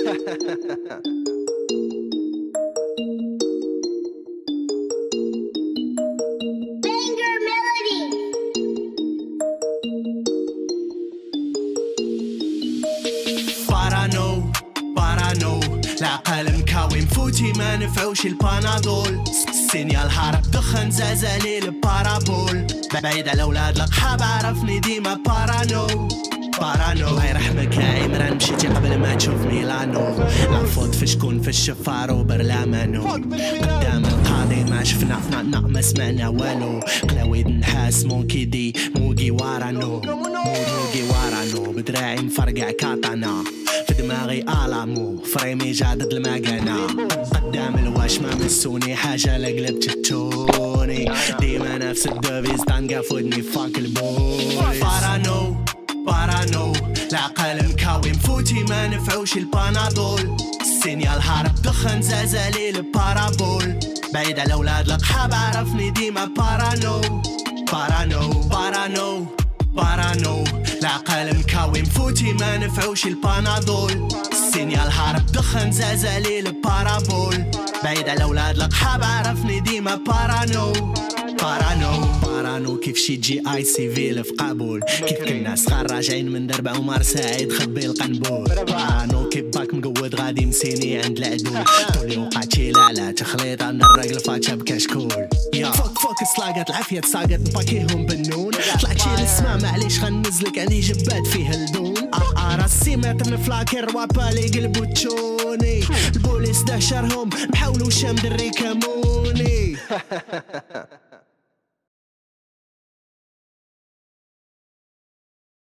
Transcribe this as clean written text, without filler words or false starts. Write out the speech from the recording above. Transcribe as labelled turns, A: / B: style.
A: بارانو العقل مكاوي مفوتي ما نفعوش البانادول السينيال هارب دخن زازالي البارابول بعيد على اولاد القحاب عرفني ديما بارانو الله يرحمك يا عمران مشيتي قبل ما تشوف ميلانو لافوت في شكون في الشفار وبرلمانو قدام القاضي ما شفنا ما سمعنا والو قلاويد نحاس مونكي دي موغي وارانو بدراعي مفرقع كاتانا في دماغي الامو فريمي جادد المكانة قدام الواش ما مسوني حاجة لقلبت التوني ديما نفس الدوفيز تنقى فودني فاك البوليس بارانو العقل مكاوي مفوتي ما نفعوش البانادول السينيال هارب دخن زازالي البارابول بعيد على اولاد القحاب عرفني ديما بارانو العقل مكاوي مفوتي ما نفعوش البانادول السينيال هارب دخن زازالي البارابول بعيد على اولاد القحاب عرفني ديما بارانو كيف شي جي اي سيفيل في قابول كيف كنا صغار راجعين من درب عمر سعيد خبي القنبول بارانو كيف باك مقود غادي مسيني عند العدول طولي وقعتي لا تخليط عند الرجل فاتشا بكشكول يا فوك سلاقت العافية تساقت نباكيهم بالنون طلعت شي للسما معليش خنزلك عندي جبات فيه الدون راسي مات من فلاكر وابالي قلبو تشوني البوليس دهشرهم محاولو شام دري كاموني